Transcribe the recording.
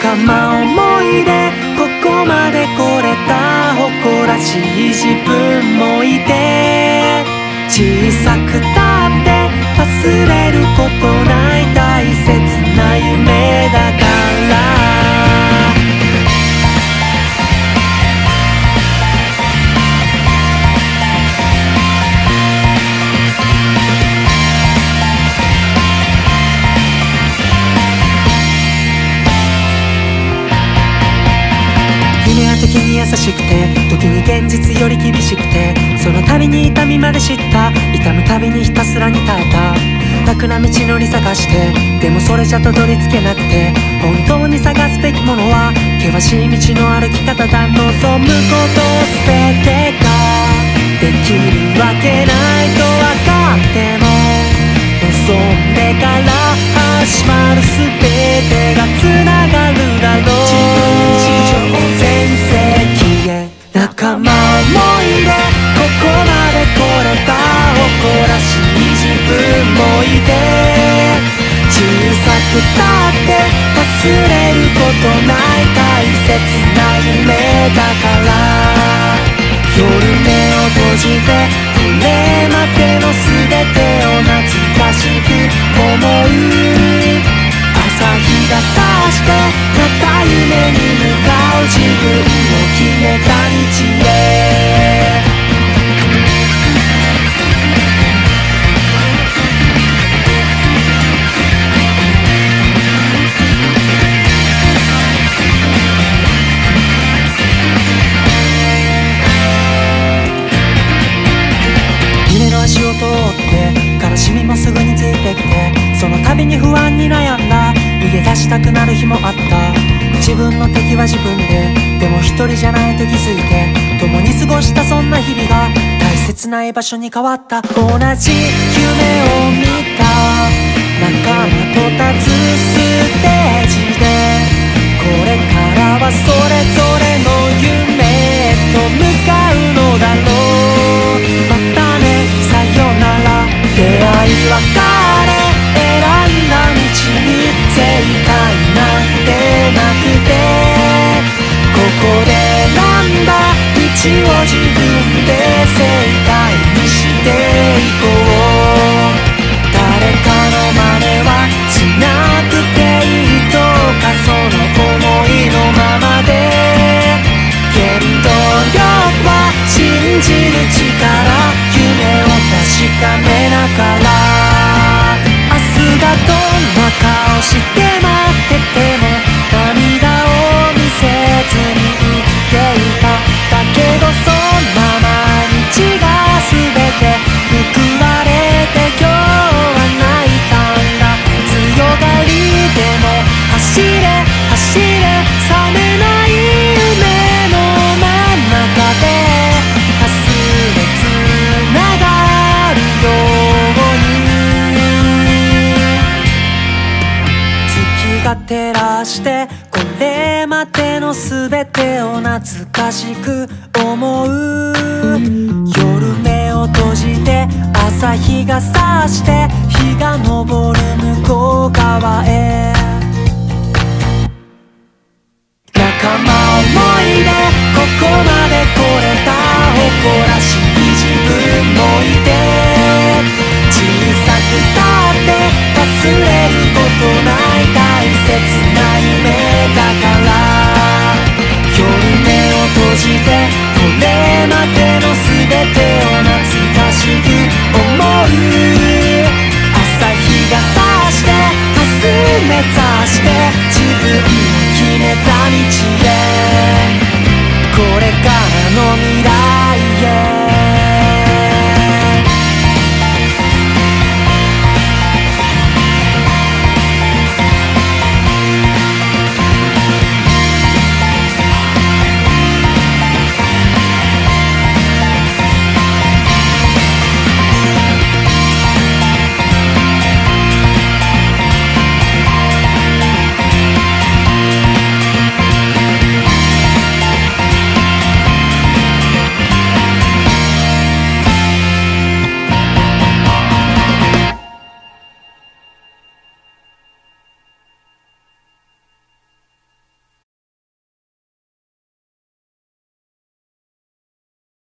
仲間思いでここまで来れた誇らしい自分もいて、小さくたって忘れることない大切な夢だから。時に優しくて時に現実より厳しくて、その度に痛みまで知った、痛むたびにひたすらに耐えた。楽な道のり探して、でもそれじゃたどり着けなくて、本当に探すべきものは険しい道の歩き方だ。望むことを全てができるわけないと分かっても、望んでから始まる全てがつながるだろう。自分以上全盛期へ仲間思いでここまで来れた誇らしい自分もいて、小さくたって忘れることない大切な夢だから。夜目を閉じてこれまでの全てを懐かしく思う。朝日が差してまた夢に向かう自分の決めた道へ。夢の足を通って悲しみもすぐについてきて、その度に不安に悩んだ。逃げ出したくなる日もあった。自分の敵は自分で、でも一人じゃないと気づいて、共に過ごしたそんな日々が大切な居場所に変わった。同じ夢を見た仲間と立つステージで、これからはそれぞれの夢へと向かうのだろう。またねさよなら、出会い別れ選んだ道に正解なんてなくて、ここで選んだ道を自分で正解にしていこう。誰かの真似はしなくていいとか、その思いのままで。原動力は信じる力、夢を確かめながら。明日がどんな顔して待ってても涙を見せずに生きていた。だけどそんな毎日が全て報われて今日は泣いたんだ。強がりでも走れ走れ、覚めない夢の真ん中で明日へつながるように。月が照らしてこれまでの全てを懐かしく思う。夜目を閉じて朝日が差して日が昇る向こう側へ。仲間思いでここまで来れた誇らしい自分もいて、小さくたって忘れることない大切な夢だから。夜目を閉じてこれまでの全てを懐かしく思う。朝日が差して明日目指して